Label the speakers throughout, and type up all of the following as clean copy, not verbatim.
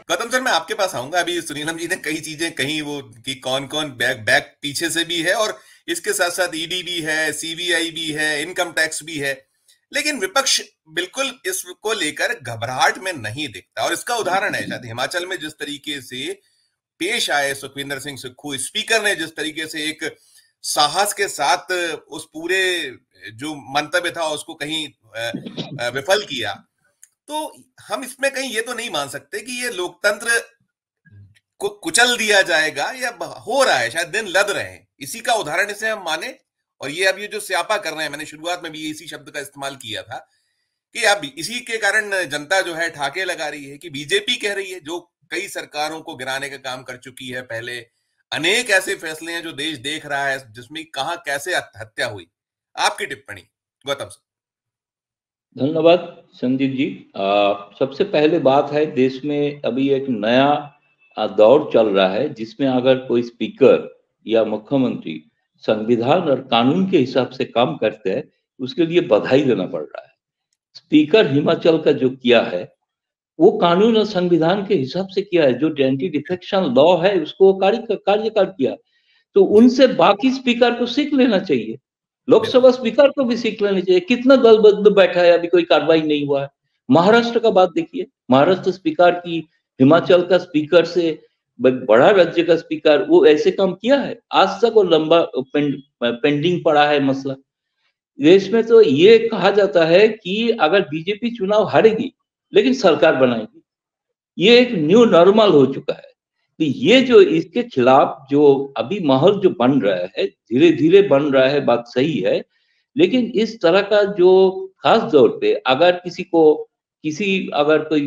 Speaker 1: Gautam sir, मैं आपके पास आऊंगा। अभी सुनीलम जी ने कई चीजें कही, वो कि कौन कौन बैक बैक पीछे से भी है, और इसके साथ साथ ईडी भी है, सीबीआई भी है, इनकम टैक्स भी है। लेकिन विपक्ष बिल्कुल इसको लेकर घबराहट में नहीं दिखता, और इसका उदाहरण है शायद हिमाचल में जिस तरीके से पेश आए सुखविंदर सिंह सुक्खू, स्पीकर ने जिस तरीके से एक साहस के साथ उस पूरे जो मंतव्य था उसको कहीं विफल किया। तो हम इसमें कहीं ये तो नहीं मान सकते कि ये लोकतंत्र को कुचल दिया जाएगा, या हो रहा है, शायद दिन लद रहे हैं, इसी का उदाहरण इसे हम माने। और ये अब ये जो स्यापा कर रहे हैं, मैंने शुरुआत में भी इसी शब्द का इस्तेमाल किया था कि अब इसी के कारण जनता जो है ठाके लगा रही है कि बीजेपी कह रही है, जो कई सरकारों को गिराने का काम कर चुकी है पहले, अनेक ऐसे फैसले हैं जो देश देख रहा है जिसमें कहां कैसे हत्या हुई। आपकी टिप्पणी गौतम सर।
Speaker 2: धन्यवाद संदीप जी। सबसे पहले बात है, देश में अभी एक नया दौर चल रहा है जिसमें अगर कोई स्पीकर या मुख्यमंत्री संविधान और कानून के हिसाब से काम करते हैं, उसके लिए बधाई देना पड़ रहा है। स्पीकर हिमाचल का जो किया है वो कानून और संविधान के हिसाब से किया है। जो एंटी डिफेक्शन लॉ है उसको कार्यकाल किया। तो
Speaker 1: जी।
Speaker 2: उनसे बाकी स्पीकर को सीख लेना चाहिए। लोकसभा
Speaker 1: बिल्कुल।
Speaker 2: स्पीकर को भी सीख लेनी चाहिए। कितना दल बदल बैठा है, अभी कोई कार्रवाई नहीं हुआ है। महाराष्ट्र का बात देखिए, महाराष्ट्र स्पीकर की हिमाचल का स्पीकर से बड़ा राज्य का स्पीकर वो ऐसे काम किया है? आज तक वो लंबा पेंडिंग पड़ा है मसला। देश में तो ये कहा जाता है कि अगर बीजेपी चुनाव हारेगी लेकिन सरकार बनाएगी, ये एक न्यू नॉर्मल हो चुका है। तो ये जो इसके खिलाफ जो अभी माहौल जो बन रहा है, धीरे धीरे बन रहा है, बात सही है। लेकिन इस तरह का जो खास तौर पे अगर किसी अगर कोई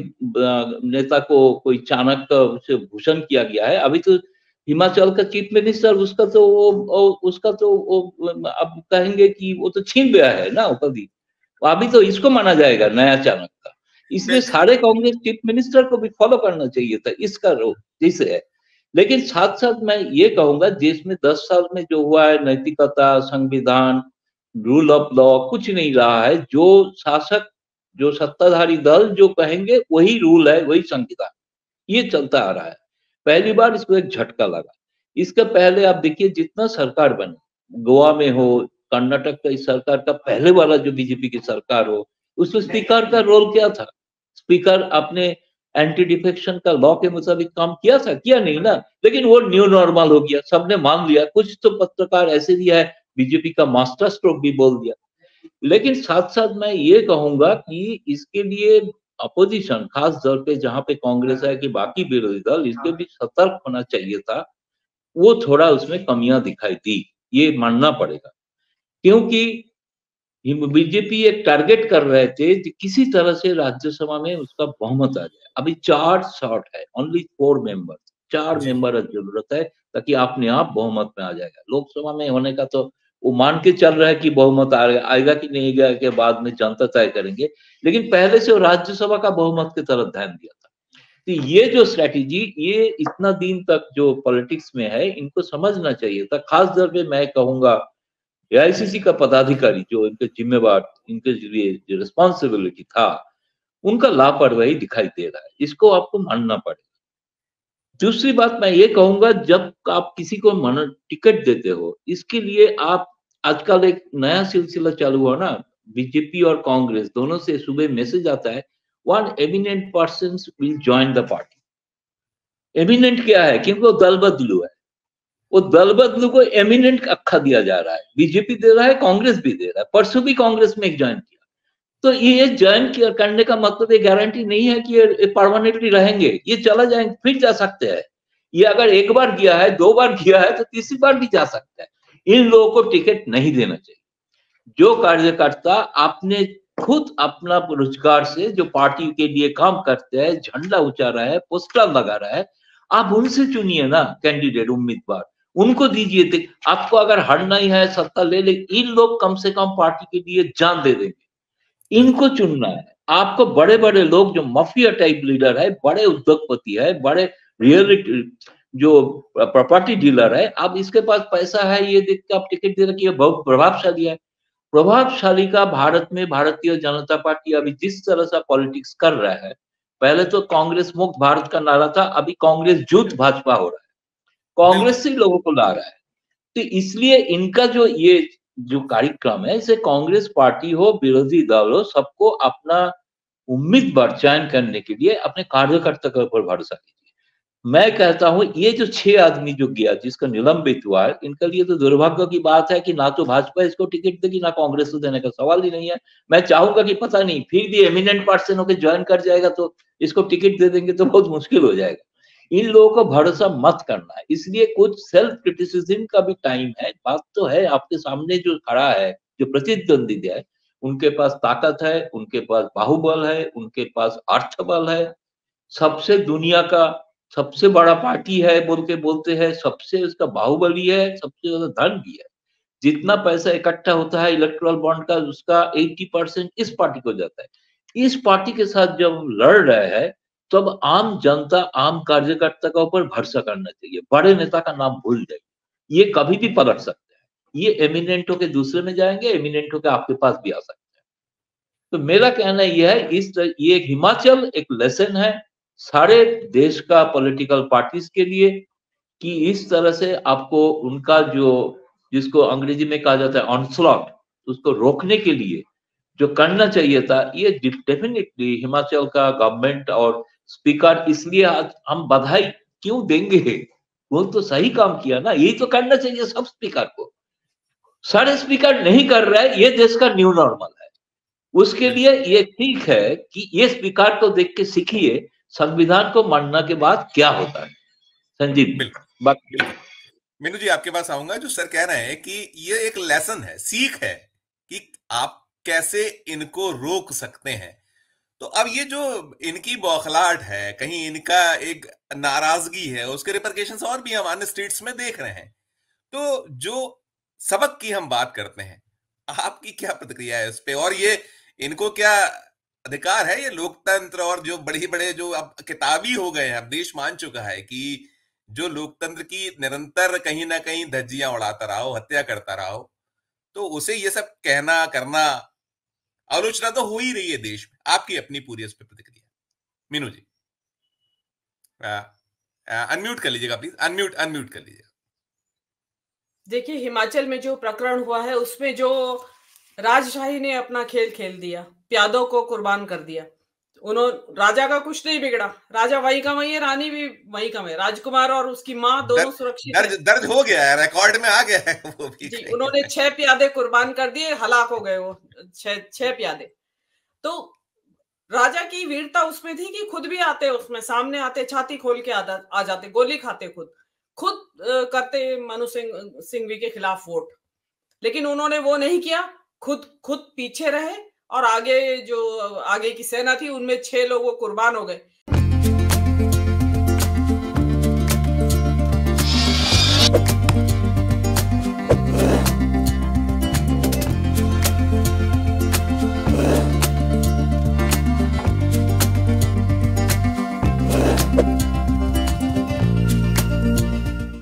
Speaker 2: नेता को कोई चाणक्य से भूषण किया गया है। अभी तो हिमाचल का चीफ मिनिस्टर उसका तो उसका तो वो अब कहेंगे कि वो तो छीन गया है ना उपाधि। अभी तो इसको माना जाएगा नया चाणक्य। इसलिए
Speaker 1: बिल्कुल।
Speaker 2: सारे कांग्रेस चीफ मिनिस्टर को भी फॉलो करना चाहिए था इसका रोल जैसे है। लेकिन साथ साथ मैं ये कहूंगा, देश में 10 साल में जो हुआ है, नैतिकता, संविधान, रूल ऑफ लॉ कुछ नहीं रहा है। जो शासक, जो सत्ताधारी दल जो कहेंगे वही रूल है, वही संविधान, ये चलता आ रहा है। पहली बार इसको एक झटका लगा। इसके पहले आप देखिए जितना सरकार बने, गोवा में हो, कर्नाटक का इस सरकार का पहले वाला जो बीजेपी की सरकार हो, उसमें स्पीकर का रोल क्या था? स्पीकर अपने एंटी डिफेक्शन का लॉ के मुताबिक काम किया था? किया नहीं ना। लेकिन वो न्यू नॉर्मल हो गया, सबने मान लिया। कुछ तो पत्रकार ऐसे भी है, बीजेपी का मास्टर स्ट्रोक भी बोल दिया। लेकिन साथ साथ मैं ये कहूंगा कि इसके लिए अपोजिशन, खास तौर पे जहां पे कांग्रेस है कि बाकी विरोधी दल, इसके भी सतर्क होना चाहिए था। वो थोड़ा उसमें कमियां दिखाई दी, ये मानना पड़ेगा। क्योंकि बीजेपी एक टारगेट कर रहे थे कि किसी तरह से राज्यसभा में उसका बहुमत आ जाए। अभी 4 शॉट है, ओनली 4 मेंबर, 4 मेंबर की जरूरत है ताकि अपने आप बहुमत में आ जाएगा। लोकसभा में होने का तो वो मान के चल रहा है कि बहुमत आएगा कि नहीं आएगा के बाद में जनता तय करेंगे। लेकिन पहले से वो राज्यसभा का बहुमत की तरफ ध्यान दिया था। तो ये जो स्ट्रेटेजी, ये इतना दिन तक जो पॉलिटिक्स में है, इनको समझना चाहिए था। खास तौर पे मैं कहूंगा एआईसीसी का पदाधिकारी जो इनके जिम्मेवार, इनके लिए जो रिस्पॉन्सिबिलिटी था, उनका लापरवाही दिखाई दे रहा है। इसको आपको मानना पड़ेगा। दूसरी बात मैं ये कहूंगा, जब आप किसी को टिकट देते हो, इसके लिए आप, आजकल एक नया सिलसिला चालू हुआ ना, बीजेपी और कांग्रेस दोनों से सुबह मैसेज आता है, 1 eminent person will join the party. Eminent क्या है? क्योंकि वो दल बदलू है। वो दल बदलू को एमिनेंट अक्खा दिया जा रहा है। बीजेपी दे रहा है, कांग्रेस भी दे रहा है। परसों भी कांग्रेस में एक ज्वाइन किया। तो ये ज्वाइन करने का मतलब ये गारंटी नहीं है कि ये परमानेंटली रहेंगे। ये चला जाएंगे, फिर जा सकते हैं। ये अगर एक बार किया है, 2 बार किया है, तो तीसरी बार भी जा सकता है। इन लोगों को टिकट नहीं देना चाहिए। जो कार्यकर्ता आपने खुद अपना रोजगार से जो पार्टी के लिए काम करते हैं, झंडा ऊंचा रहा है, पोस्टर लगा रहा है, आप उनसे चुनिए ना कैंडिडेट, उम्मीदवार, उनको दीजिए थे। आपको अगर हटना ही है, सत्ता ले ले, इन लोग कम से कम पार्टी के लिए जान दे देंगे। इनको चुनना है आपको। बड़े बड़े लोग जो माफिया टाइप लीडर है, बड़े उद्योगपति है, बड़े रियलिटी जो प्रॉपर्टी डीलर है, अब इसके पास पैसा है, ये देख के आप टिकट दे रखिए, बहुत प्रभावशाली है। प्रभावशाली का भारत में भारतीय जनता पार्टी अभी जिस तरह से पॉलिटिक्स कर रहा है, पहले तो कांग्रेस मुक्त भारत का नारा था, अभी कांग्रेस जुट भाजपा हो रहा है, कांग्रेस से लोगों को ला रहा है। तो इसलिए इनका जो ये जो कार्यक्रम है, इसे कांग्रेस पार्टी हो, विरोधी दल हो, सबको अपना उम्मीदवार चयन करने के लिए अपने कार्यकर्ता के ऊपर भरोसा कीजिए। मैं कहता हूं ये जो 6 आदमी जो गया, जिसका निलंबित हुआ है, इनके लिए तो दुर्भाग्य की बात है कि ना तो भाजपा इसको टिकट देगी, ना कांग्रेस को देने का सवाल ही नहीं है। मैं चाहूंगा कि पता नहीं फिर भी एमिनेंट पर्सन होकर ज्वाइन कर जाएगा तो इसको टिकट दे देंगे तो बहुत मुश्किल हो जाएगा। इन लोगों को भरोसा मत करना है। इसलिए कुछ सेल्फ क्रिटिसिज्म का भी टाइम है। बात तो है, आपके सामने जो खड़ा है, जो प्रतिद्वंदी है, उनके पास ताकत है, उनके पास बाहुबल है, उनके पास अर्थबल है, सबसे दुनिया का सबसे बड़ा पार्टी है बोल के बोलते हैं, सबसे उसका बाहुबली है, सबसे ज्यादा धन भी है। जितना पैसा इकट्ठा होता है इलेक्टोरल बॉन्ड का, उसका 80% इस पार्टी को जाता है। इस पार्टी के साथ जब लड़ रहे हैं तब आम जनता, आम कार्यकर्ता के ऊपर भरोसा करना चाहिए। बड़े नेता का नाम भूल जाए, ये कभी भी पलट सकते हैं। ये एमिनेंट होके दूसरे में जाएंगे, एमिनेंट होके आपके पास भी आ सकते हैं। तो मेरा कहना यह है, ये हिमाचल एक लेसन है सारे देश का पॉलिटिकल पार्टीज के लिए, कि इस तरह से आपको उनका जो, जिसको अंग्रेजी में कहा जाता है ऑनस्लॉट, उसको रोकने के लिए जो करना चाहिए था, ये डेफिनेटली हिमाचल का गवर्नमेंट और स्पीकर, इसलिए आज हम बधाई क्यों देंगे, वो तो सही काम किया ना, यही तो करना चाहिए सब स्पीकर को। सारे स्पीकर नहीं कर रहे हैं, ये देश का न्यू नॉर्मल है। उसके लिए ये ठीक है कि ये स्पीकर को देख के सीखिए संविधान को मानने के बाद क्या होता है। संजीव,
Speaker 1: बिल्कुल। मीनू जी, आपके पास आऊंगा। जो सर कह रहे हैं कि ये एक लेसन है, सीख है कि आप कैसे इनको रोक सकते हैं। तो अब ये जो इनकी बौखलाहट है, कहीं इनका एक नाराजगी है, उसके रिपरकेशंस और भी हम अन्य स्टेट्स में देख रहे हैं। तो जो सबक की हम बात करते हैं, आपकी क्या प्रतिक्रिया है उस पे? और ये इनको क्या अधिकार है, ये लोकतंत्र और जो बड़े बड़े जो अब किताबी हो गए हैं, अब देश मान चुका है कि जो लोकतंत्र की निरंतर कहीं ना कहीं धज्जियां उड़ाता रहा हो, हत्या करता रहा हो, तो उसे ये सब कहना करना, आलोचना तो हो ही रही है देश में। आपकी अपनी पूरी इस पे प्रतिक्रिया मीनू जी? अनम्यूट कर लीजिएगा प्लीज, अनम्यूट कर लीजिएगा।
Speaker 3: देखिए, हिमाचल में जो प्रकरण हुआ है उसमें जो राजशाही ने अपना खेल खेल दिया, प्यादों को कुर्बान कर दिया। राजा का कुछ नहीं बिगड़ा, राजा वही का वही है, रानी भी वही का वही, राजकुमार और उसकी माँ दोनों सुरक्षित
Speaker 1: दर्ज हो गया है, रिकॉर्ड में आ गया है वो भी।
Speaker 3: जी, उन्होंने 6 प्यादे कुर्बान कर दिए, हलाक हो गए वो 6 प्यादे। तो राजा की वीरता उसमें थी कि खुद भी आते, उसमें सामने आते, छाती खोल के आ जाते, गोली खाते, खुद करते मनु सिंघवी के खिलाफ वोट। लेकिन उन्होंने वो नहीं किया, खुद पीछे रहे और आगे की सेना थी उनमें 6 लोग कुर्बान हो गए।